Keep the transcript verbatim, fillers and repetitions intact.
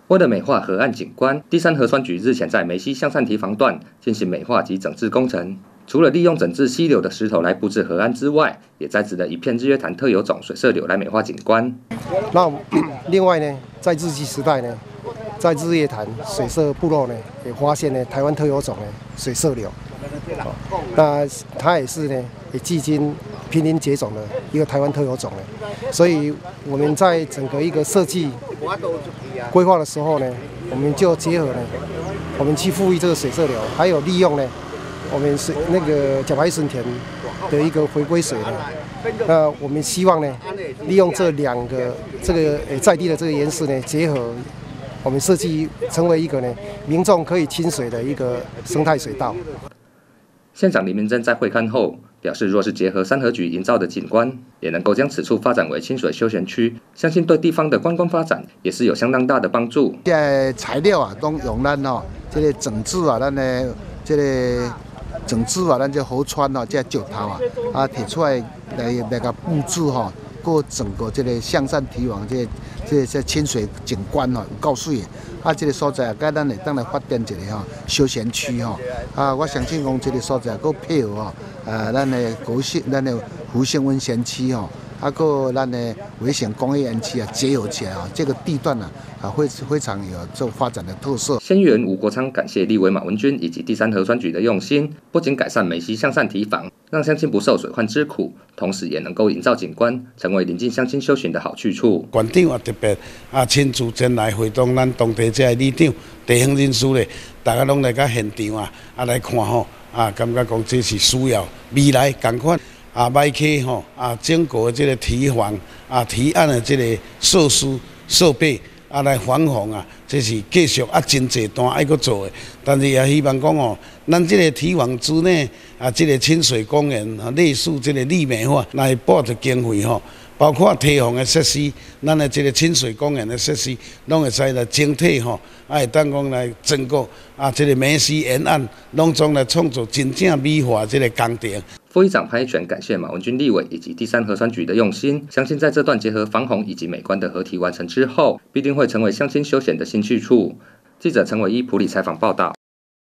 为了美化河岸景观，第三河川局日前在梅溪向善堤防段进行美化及整治工程。除了利用整治溪流的石头来布置河岸之外，也栽植了一片日月潭特有种水色柳来美化景观。 那另外呢，在日据时代呢，在日月潭水色部落呢，也发现呢台湾特有种呢水色柳。哦、那它也是呢，也距今濒临绝种的一个台湾特有种呢。所以我们在整个一个设计规划的时候呢，我们就结合呢，我们去富裕这个水色柳，还有利用呢，我们是那个甲白笋田的一个回归水呢。那我们希望呢，利用这两个这个呃在地的这个岩石呢，结合我们设计成为一个呢民众可以亲水的一个生态水道。 县长林明珍在会勘后表示，若是结合三河局营造的景观，也能够将此处发展为清水休闲区，相信对地方的观光发展也是有相当大的帮助。 这个材料啊，都用咱哦，这个整治啊，咱的这个整治啊，咱这河川哦，这石头啊，啊提出来来来个布置哈，过整个这个向善堤防这这这清水景观哦，有够水的。啊，这个所在啊，该咱会当来发展一个吼休闲区吼。啊，我相信讲这个所在佫配合吼，呃，咱的高兴，咱的湖性温泉区吼，啊，佫咱的危险工业园区啊结合起来啊，这个地段呢啊会非常有这发展的特色。 县议员吴国昌感谢立委马文君以及第三河川局的用心，不仅改善梅溪向善堤防，让乡亲不受水患之苦，同时也能够营造景观，成为邻近乡亲休闲的好去处。 馆长也特别啊亲自前来会同咱当地这里长、地方人士咧，大家拢来到现场啊，啊来看吼，啊感觉讲这是需要未来同款啊，迈去吼啊整个这个堤防啊堤岸的这个设施设备。啊，来防洪啊，这是继续啊，真济单爱搁做的。但是也希望讲哦，咱这个堤防之内啊，这个清水公园啊，类似这个绿美化，来拨着经费吼，包括堤防的设施，咱的这个清水公园的设施，拢会使来整体吼，啊，会当讲来整个啊，这个梅溪沿岸，拢总来创造真正美化这个工程。 副议长潘一全感谢马文君立委以及第三河川局的用心，相信在这段结合防洪以及美观的河堤完成之后，必定会成为乡亲休闲的新去处。记者陈伟一埔里采访报道。